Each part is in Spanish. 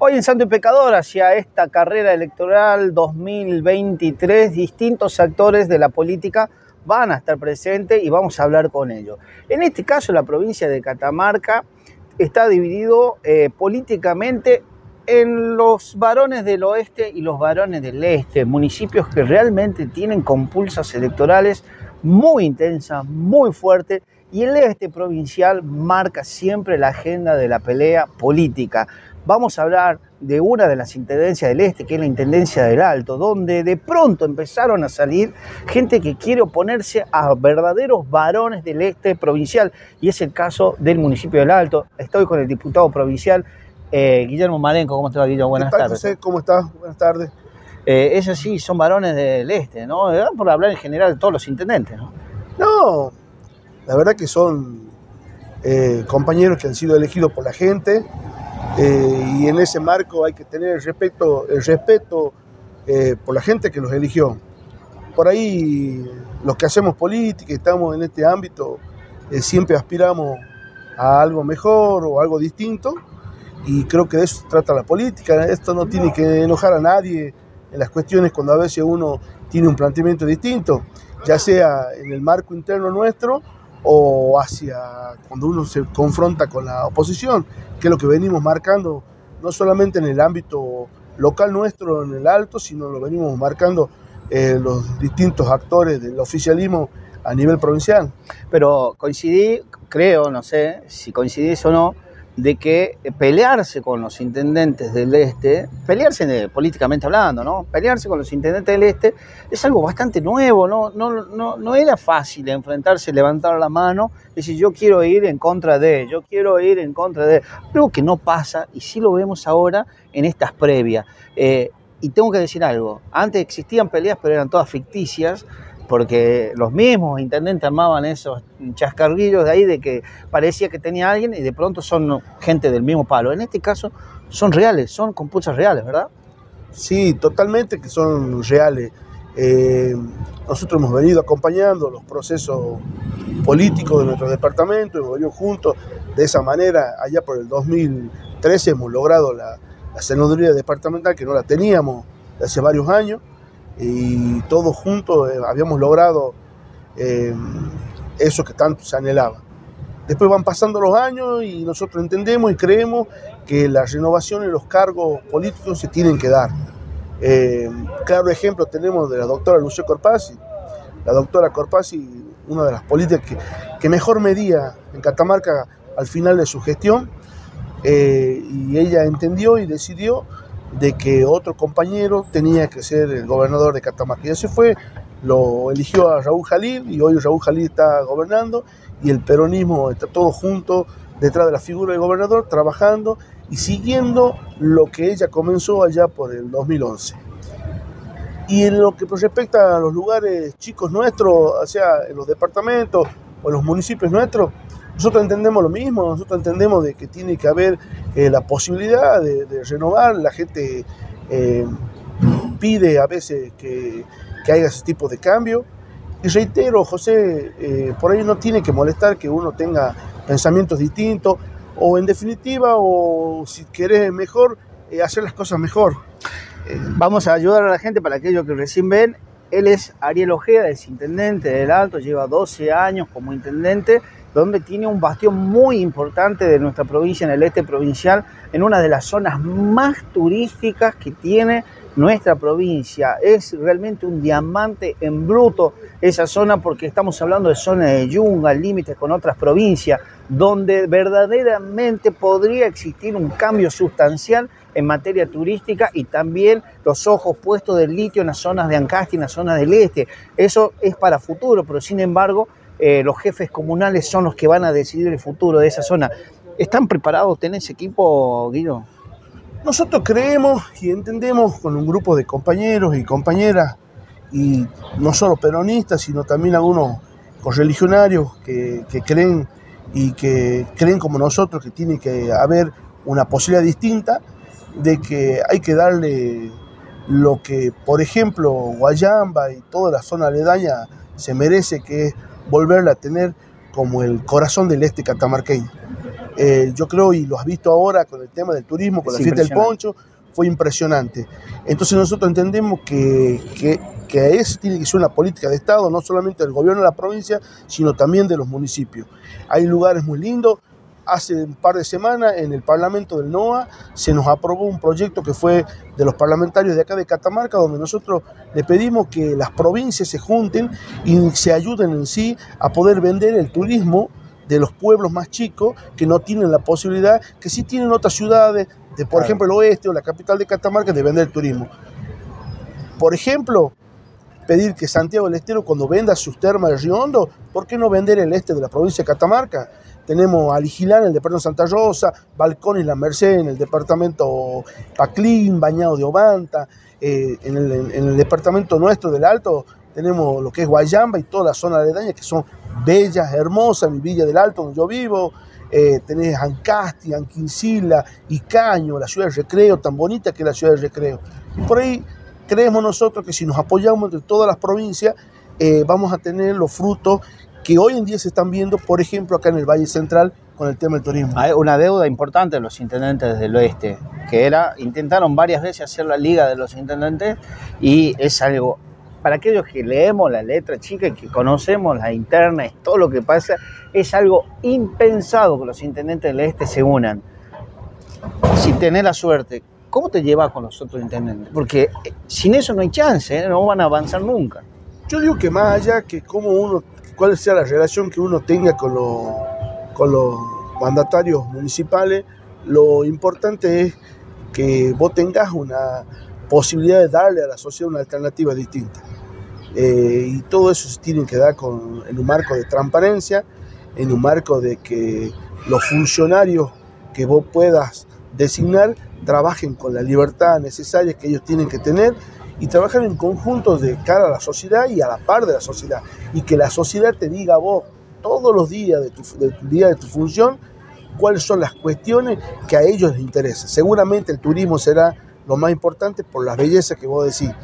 Hoy en Santo y Pecador, hacia esta carrera electoral 2023, distintos actores de la política van a estar presentes y vamos a hablar con ellos. En este caso, la provincia de Catamarca está dividido políticamente en los varones del oeste y los varones del este, municipios que realmente tienen compulsas electorales muy intensas, muy fuertes, y el este provincial marca siempre la agenda de la pelea política. Vamos a hablar de una de las intendencias del este, que es la Intendencia del Alto, donde de pronto empezaron a salir gente que quiere oponerse a verdaderos varones del este provincial, y es el caso del municipio del Alto. Estoy con el diputado provincial, Guillermo Marenco. ¿Cómo te va, Guillermo? Buenas tardes. José, ¿cómo estás? Buenas tardes. Esos sí, son varones del este, ¿no? Por hablar en general de todos los intendentes, ¿no? No, la verdad que son compañeros que han sido elegidos por la gente, y en ese marco hay que tener el respeto por la gente que los eligió. Por ahí los que hacemos política y estamos en este ámbito siempre aspiramos a algo mejor o algo distinto, y creo que de eso se trata la política. Esto no tiene que enojar a nadie en las cuestiones cuando a veces uno tiene un planteamiento distinto, ya sea en el marco interno nuestro o hacia cuando uno se confronta con la oposición, que es lo que venimos marcando, no solamente en el ámbito local nuestro, en el Alto, sino lo venimos marcando los distintos actores del oficialismo a nivel provincial. Pero coincidí, creo, no sé si coincidís o no, de que pelearse con los intendentes del este, pelearse políticamente hablando, ¿no? Pelearse con los intendentes del este es algo bastante nuevo, no era fácil enfrentarse, levantar la mano y decir yo quiero ir en contra de, algo que no pasa, y sí lo vemos ahora en estas previas. Y tengo que decir algo, antes existían peleas pero eran todas ficticias, porque los mismos intendentes armaban esos chascarrillos de ahí de que parecía que tenía alguien y de pronto son gente del mismo palo. En este caso son reales, son compulsas reales, ¿verdad? Sí, totalmente que son reales. Nosotros hemos venido acompañando los procesos políticos de nuestro departamento, hemos venido juntos. De esa manera, allá por el 2013 hemos logrado la senaduría departamental, que no la teníamos hace varios años, y todos juntos habíamos logrado eso que tanto se anhelaba. Después van pasando los años y nosotros entendemos y creemos que la renovación en los cargos políticos se tienen que dar. Claro ejemplo tenemos de la doctora Lucía Corpazzi. La doctora Corpazzi, una de las políticas que mejor medía en Catamarca al final de su gestión, y ella entendió y decidió de que otro compañero tenía que ser el gobernador de Catamarca. Y ese fue, lo eligió a Raúl Jalil, y hoy Raúl Jalil está gobernando, y el peronismo está todo junto detrás de la figura del gobernador, trabajando y siguiendo lo que ella comenzó allá por el 2011. Y en lo que respecta a los lugares chicos nuestros, o sea, en los departamentos o en los municipios nuestros, nosotros entendemos lo mismo, nosotros entendemos de que tiene que haber la posibilidad de renovar. La gente pide a veces que haya ese tipo de cambio. Y reitero, José, por ahí no tiene que molestar que uno tenga pensamientos distintos, o en definitiva, o si querés mejor, hacer las cosas mejor. Vamos a ayudar a la gente para aquellos que recién ven. Él es Ariel Ojeda, es intendente del Alto, lleva 12 años como intendente, donde tiene un bastión muy importante de nuestra provincia, en el este provincial, en una de las zonas más turísticas que tiene nuestra provincia. Es realmente un diamante en bruto esa zona, porque estamos hablando de zona de yunga, límites con otras provincias, donde verdaderamente podría existir un cambio sustancial en materia turística, y también los ojos puestos del litio en las zonas de Ancasti, en las zonas del este. Eso es para futuro, pero sin embargo los jefes comunales son los que van a decidir el futuro de esa zona. ¿Están preparados? ¿Tenés equipo, Guido? Nosotros creemos y entendemos, con un grupo de compañeros y compañeras, y no solo peronistas, sino también algunos correligionarios que creen y que creen como nosotros que tiene que haber una posibilidad distinta, de que hay que darle lo que, por ejemplo, Guayamba y toda la zona aledaña se merece, que es volverla a tener como el corazón del este catamarqueño. Yo creo, y lo has visto ahora con el tema del turismo, con la fiesta del poncho, fue impresionante. Entonces nosotros entendemos que eso tiene que ser una política de Estado, no solamente del gobierno de la provincia, sino también de los municipios. Hay lugares muy lindos. Hace un par de semanas en el Parlamento del NOA se nos aprobó un proyecto que fue de los parlamentarios de acá de Catamarca, donde nosotros le pedimos que las provincias se junten y se ayuden en sí a poder vender el turismo de los pueblos más chicos que no tienen la posibilidad, que sí tienen otras ciudades, de, por ejemplo el oeste o la capital de Catamarca, de vender el turismo. Por ejemplo, pedir que Santiago del Estero, cuando venda sus termas de Río Hondo, ¿por qué no vender el este de la provincia de Catamarca? Tenemos Aligilán en el departamento de Santa Rosa, Balcón y La Merced en el departamento Paclín, Bañado de Obanta, en el departamento nuestro del Alto tenemos lo que es Guayamba y toda la zona aledaña que son bellas, hermosas, mi Villa del Alto donde yo vivo, tenés Ancasti, Anquincila, Icaño, la ciudad de recreo, tan bonita que es la ciudad de recreo. Y por ahí creemos nosotros que si nos apoyamos entre todas las provincias, vamos a tener los frutos que hoy en día se están viendo, por ejemplo, acá en el Valle Central con el tema del turismo. Hay una deuda importante de los intendentes del oeste, que intentaron varias veces hacer la liga de los intendentes y es algo, para aquellos que leemos la letra chica y que conocemos la interna, es todo lo que pasa, es algo impensado que los intendentes del este se unan. Si tenés la suerte, ¿cómo te llevas con los otros intendentes? Porque sin eso no hay chance, no van a avanzar nunca. Yo digo que más allá que cuál sea la relación que uno tenga con los mandatarios municipales, lo importante es que vos tengas una posibilidad de darle a la sociedad una alternativa distinta. Y todo eso se tiene que dar en un marco de transparencia, en un marco de que los funcionarios que vos puedas designar trabajen con la libertad necesaria que ellos tienen que tener y trabajar en conjunto de cara a la sociedad y a la par de la sociedad, y que la sociedad te diga a vos todos los días de tu función cuáles son las cuestiones que a ellos les interesan. Seguramente el turismo será lo más importante por las bellezas que vos decís,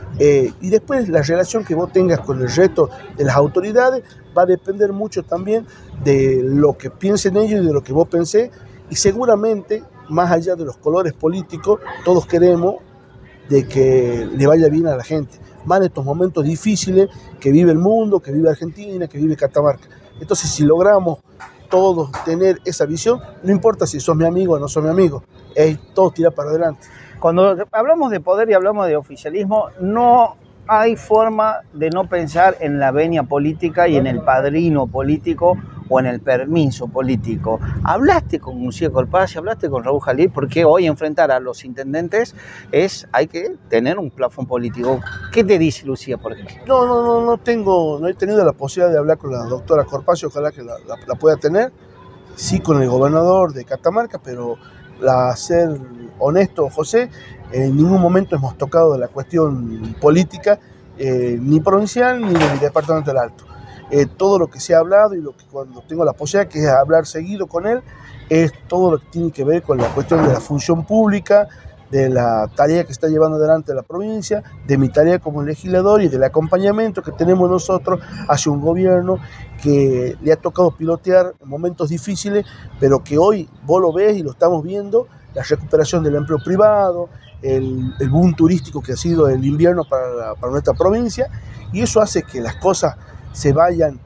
y después la relación que vos tengas con el resto de las autoridades va a depender mucho también de lo que piensen ellos y de lo que vos pensés, y seguramente más allá de los colores políticos todos queremos de que le vaya bien a la gente, más en estos momentos difíciles que vive el mundo, que vive Argentina, que vive Catamarca. Entonces, si logramos todos tener esa visión, no importa si sos mi amigo o no sos mi amigo, es todo tirar para adelante. Cuando hablamos de poder y hablamos de oficialismo, no hay forma de no pensar en la venia política y en el padrino político o en el permiso político. ¿Hablaste con Lucía Corpazzi, hablaste con Raúl Jalil? Porque hoy enfrentar a los intendentes hay que tener un plafón político. ¿Qué te dice Lucía, por ejemplo? No he tenido la posibilidad de hablar con la doctora Corpazzi, ojalá que la pueda tener. Sí, con el gobernador de Catamarca, pero ser honesto, José, en ningún momento hemos tocado la cuestión política, ni provincial ni del departamento del Alto. Todo lo que se ha hablado y lo que cuando tengo la posibilidad, que es hablar seguido con él, es todo lo que tiene que ver con la cuestión de la función pública, de la tarea que está llevando adelante la provincia, de mi tarea como legislador y del acompañamiento que tenemos nosotros hacia un gobierno que le ha tocado pilotear en momentos difíciles, pero que hoy vos lo ves y lo estamos viendo, la recuperación del empleo privado, el boom turístico que ha sido el invierno para nuestra provincia, y eso hace que las cosas se vayan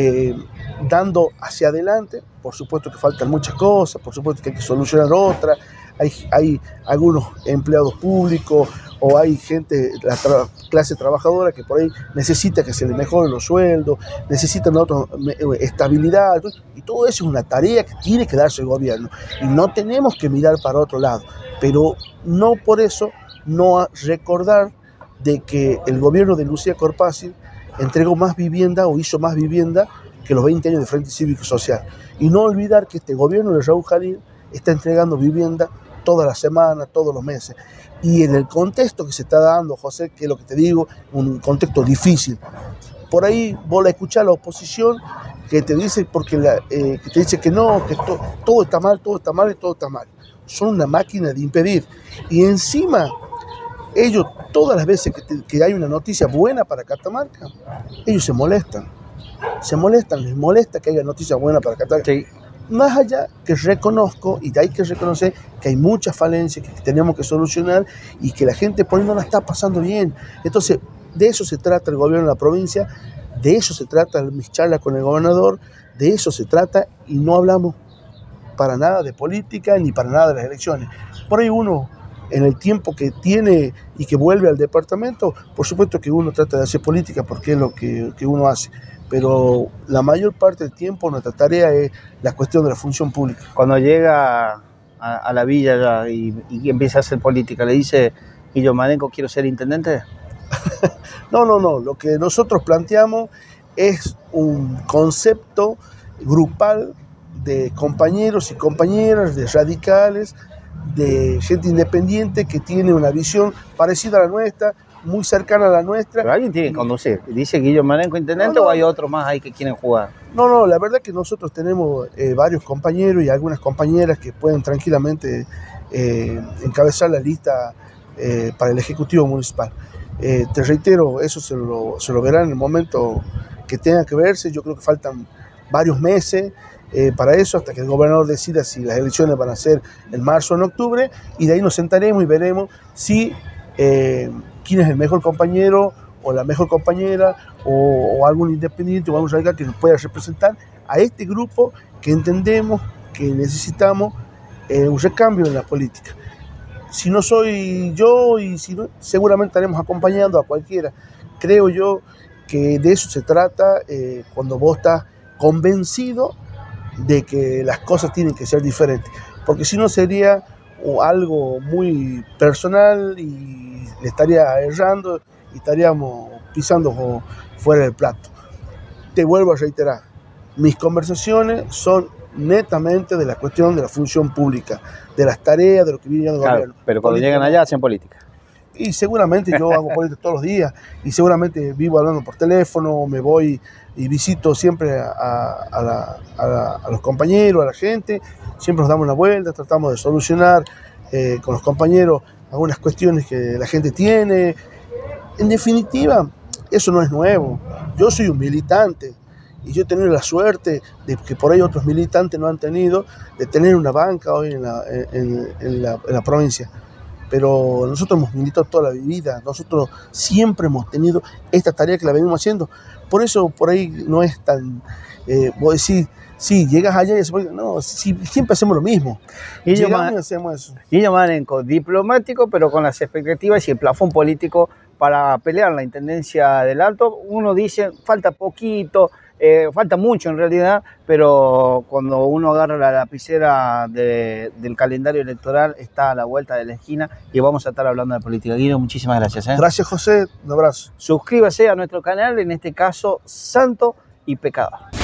dando hacia adelante. Por supuesto que faltan muchas cosas, por supuesto que hay que solucionar otras, hay algunos empleados públicos o hay gente, la clase trabajadora que por ahí necesita que se le mejoren los sueldos, necesitan estabilidad, y todo eso es una tarea que tiene que darse el gobierno y no tenemos que mirar para otro lado, pero no por eso no recordar de que el gobierno de Lucía Corpazzi entregó más vivienda o hizo más vivienda que los 20 años de Frente Cívico y Social. Y no olvidar que este gobierno de Raúl Jalil está entregando vivienda todas las semanas, todos los meses. Y en el contexto que se está dando, José, que es lo que te digo, un contexto difícil. Por ahí vos la escuchás a la oposición que te dice, que te dice que no, que todo está mal, todo está mal y todo está mal. Son una máquina de impedir. Y encima, ellos, todas las veces que hay una noticia buena para Catamarca, ellos se molestan. Les molesta que haya noticias buenas para Catamarca. Sí. más allá que reconozco, y hay que reconocer que hay muchas falencias que tenemos que solucionar y que la gente por ahí no la está pasando bien. Entonces, de eso se trata el gobierno de la provincia, de eso se trata mis charlas con el gobernador, de eso se trata, y no hablamos para nada de política ni para nada de las elecciones. Por ahí uno, en el tiempo que tiene y que vuelve al departamento, por supuesto que uno trata de hacer política porque es lo que uno hace, pero la mayor parte del tiempo nuestra tarea es la cuestión de la función pública. Cuando llega a la villa ya y empieza a hacer política, ¿le dice Guillo Marenco, quiero ser intendente? No, lo que nosotros planteamos es un concepto grupal de compañeros y compañeras, de radicales, de gente independiente que tiene una visión parecida a la nuestra, muy cercana a la nuestra. Pero alguien tiene que conducir. ¿Dice Guillo Marenco intendente o hay otros más ahí que quieren jugar? No, la verdad que nosotros tenemos varios compañeros y algunas compañeras que pueden tranquilamente encabezar la lista para el Ejecutivo Municipal. Te reitero, eso se lo verán en el momento que tenga que verse. Yo creo que faltan varios meses para eso, hasta que el gobernador decida si las elecciones van a ser en marzo o en octubre, y de ahí nos sentaremos y veremos si quién es el mejor compañero o la mejor compañera o algún independiente o algún radical que nos pueda representar a este grupo que entendemos que necesitamos un recambio en la política. Si no soy yo, y si no, seguramente estaremos acompañando a cualquiera. Creo yo que de eso se trata cuando vos estás convencido de que las cosas tienen que ser diferentes, porque si no sería algo muy personal y le estaría errando y estaríamos pisando fuera del plato. Te vuelvo a reiterar, mis conversaciones son netamente de la cuestión de la función pública, de las tareas, de lo que viene el gobierno. Pero cuando llegan allá hacen política. Y seguramente yo hago política todos los días, y seguramente vivo hablando por teléfono, me voy y visito siempre a los compañeros, a la gente, siempre nos damos una vuelta, tratamos de solucionar con los compañeros algunas cuestiones que la gente tiene. En definitiva, eso no es nuevo. Yo soy un militante y yo he tenido la suerte de que por ahí otros militantes no han tenido, de tener una banca hoy en la provincia. Pero nosotros hemos militado toda la vida, nosotros siempre hemos tenido esta tarea que la venimos haciendo. Por eso por ahí no es tan, vos decís, sí, llegas allá y no, siempre hacemos lo mismo. Llegamos y hacemos eso. Guillo Marenco, diplomático, pero con las expectativas y el plafón político para pelear la intendencia del Alto. Uno dice, falta poquito, falta mucho en realidad, pero cuando uno agarra la lapicera del calendario electoral, está a la vuelta de la esquina y vamos a estar hablando de política. Guido, muchísimas gracias. Gracias, José, un abrazo. Suscríbase a nuestro canal, en este caso, Santo y Pecado.